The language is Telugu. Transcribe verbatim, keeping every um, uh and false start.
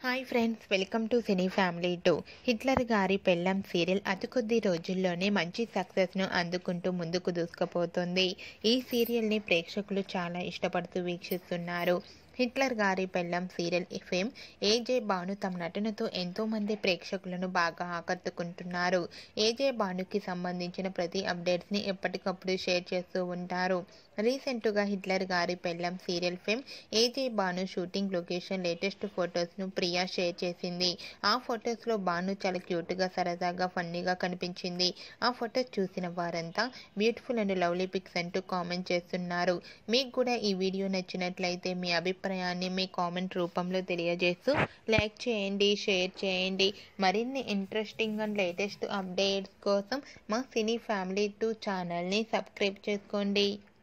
Hi friends, welcome to cine family two. Hitler గారి పెళ్ళం సీరియల్ అతి కొద్ది రోజుల్లోనే మంచి సక్సెస్ను అందుకుంటూ ముందుకు దూసుకుపోతుంది. ఈ సీరియల్ని ప్రేక్షకులు చాలా ఇష్టపడుతూ వీక్షిస్తున్నారు. హిట్లర్ గారి పెళ్ళం సీరియల్ ఫేమ్ ఏజే భాను తమ నటనతో ఎంతోమంది ప్రేక్షకులను బాగా ఆకట్టుకుంటున్నారు. ఏజే భానుకి సంబంధించిన ప్రతి అప్డేట్స్ని ఎప్పటికప్పుడు షేర్ చేస్తూ ఉంటారు. రీసెంట్గా హిట్లర్ గారి పెళ్ళం serial fame AJ Bhanu shooting location latest ఫొటోస్ను ప్రియా షేర్ చేసింది. ఆ ఫొటోస్లో భాను చాలా క్యూట్గా, సరదాగా, ఫన్నీగా కనిపించింది. ఆ ఫొటోస్ చూసిన వారంతా బ్యూటిఫుల్ అండ్ లవ్లీ పిక్స్ అంటూ కామెంట్ చేస్తున్నారు. మీకు కూడా ఈ వీడియో నచ్చినట్లయితే మీ అభిప్రాయాన్ని మీ కామెంట్ రూపంలో తెలియజేస్తూ లైక్ చేయండి, షేర్ చేయండి. మరిన్ని ఇంట్రెస్టింగ్ అండ్ లేటెస్ట్ అప్డేట్స్ కోసం మా సినీ ఫ్యామిలీ టూ ఛానల్ని సబ్స్క్రైబ్ చేసుకోండి.